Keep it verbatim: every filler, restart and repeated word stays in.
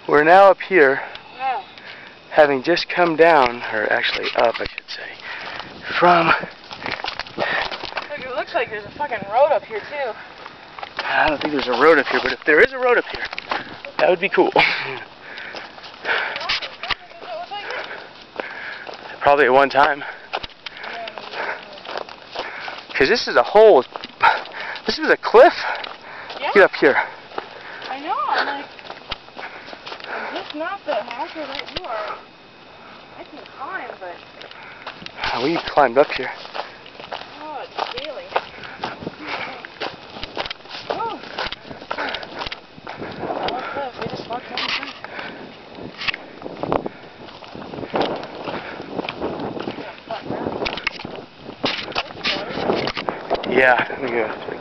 We're now up here, Oh. having just come down, or actually up, I should say, from... Look, it looks like there's a fucking road up here, too. I don't think there's a road up here, but if there is a road up here, that would be cool. Probably at one time. Because this is a hole. This is a cliff. Yeah. Get up here. I know, I'm like, is this not the halter that you are? I can climb, but... We climbed up here. Oh, it's scaly. Oh. One cliff, we just walked down the cliff. Yeah, let me go.